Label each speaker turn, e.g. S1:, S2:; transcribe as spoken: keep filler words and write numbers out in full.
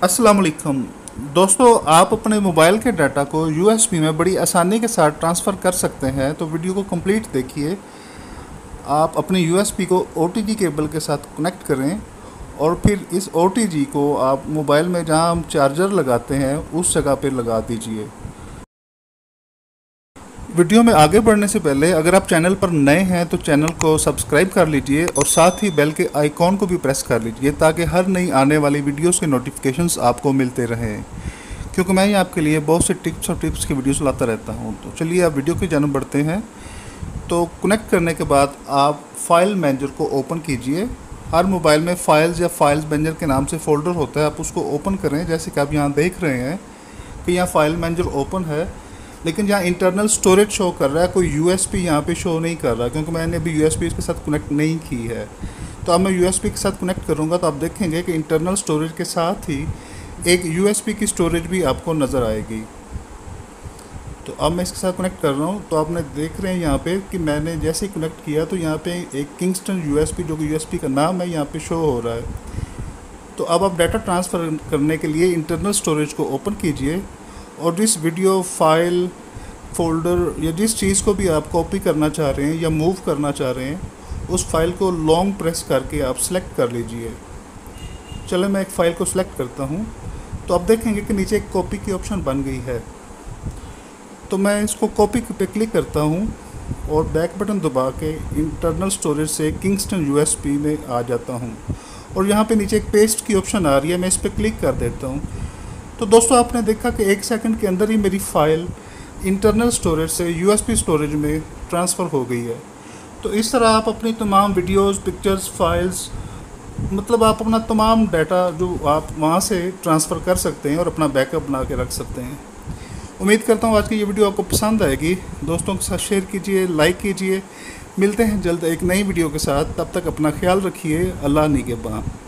S1: अस्सलाम वालेकुम दोस्तों, आप अपने मोबाइल के डाटा को यूएसबी में बड़ी आसानी के साथ ट्रांसफ़र कर सकते हैं। तो वीडियो को कंप्लीट देखिए। आप अपने यूएसबी को ओटीजी केबल के साथ कनेक्ट करें और फिर इस ओटीजी को आप मोबाइल में जहां हम चार्जर लगाते हैं उस जगह पर लगा दीजिए। वीडियो में आगे बढ़ने से पहले अगर आप चैनल पर नए हैं तो चैनल को सब्सक्राइब कर लीजिए और साथ ही बेल के आइकॉन को भी प्रेस कर लीजिए ताकि हर नई आने वाली वीडियोस के नोटिफिकेशंस आपको मिलते रहें, क्योंकि मैं ही आपके लिए बहुत से टिप्स और टिप्स की वीडियोस लाता रहता हूं। तो चलिए आप वीडियो की जानब बढ़ते हैं। तो कनेक्ट करने के बाद आप फाइल मैनेजर को ओपन कीजिए। हर मोबाइल में फाइल्स या फाइल्स मैनेजर के नाम से फ़ोल्डर होता है, आप उसको ओपन करें। जैसे कि आप यहाँ देख रहे हैं कि यहाँ फाइल मैनेजर ओपन है, लेकिन यहाँ इंटरनल स्टोरेज शो कर रहा है, कोई यूएसबी यहाँ पे शो नहीं कर रहा, क्योंकि मैंने अभी यूएसबी इसके साथ कनेक्ट नहीं की है। तो अब मैं यूएसबी के साथ कनेक्ट करूँगा तो आप देखेंगे कि इंटरनल स्टोरेज के साथ ही एक यूएसबी की स्टोरेज भी आपको नज़र आएगी। तो अब मैं इसके साथ कनेक्ट कर रहा हूँ। तो आपने देख रहे हैं यहाँ पे कि मैंने जैसे ही कनेक्ट किया तो यहाँ पे एक किंगस्टन यूएसबी, जो कि यूएसबी का नाम है, यहाँ पे शो हो रहा है। तो अब आप डाटा ट्रांसफ़र करने के लिए इंटरनल स्टोरेज को ओपन कीजिए और जिस वीडियो, फाइल, फोल्डर या जिस चीज़ को भी आप कॉपी करना चाह रहे हैं या मूव करना चाह रहे हैं उस फाइल को लॉन्ग प्रेस करके आप सेलेक्ट कर लीजिए। चलो मैं एक फ़ाइल को सिलेक्ट करता हूं। तो आप देखेंगे कि नीचे एक कॉपी की ऑप्शन बन गई है। तो मैं इसको कॉपी पे क्लिक करता हूं और बैक बटन दबा के इंटरनल स्टोरेज से किंगस्टन यूएसबी में आ जाता हूं और यहाँ पे नीचे एक पेस्ट की ऑप्शन आ रही है, मैं इस पर क्लिक कर देता हूँ। तो दोस्तों आपने देखा कि एक सेकंड के अंदर ही मेरी फ़ाइल इंटरनल स्टोरेज से यूएसबी स्टोरेज में ट्रांसफ़र हो गई है। तो इस तरह आप अपनी तमाम वीडियोस, पिक्चर्स, फाइल्स, मतलब आप अपना तमाम डाटा जो आप वहाँ से ट्रांसफ़र कर सकते हैं और अपना बैकअप बना के रख सकते हैं। उम्मीद करता हूँ आज की ये वीडियो आपको पसंद आएगी। दोस्तों के साथ शेयर कीजिए, लाइक कीजिए। मिलते हैं जल्द एक नई वीडियो के साथ। तब तक अपना ख्याल रखिए। अल्लाह निगहबान।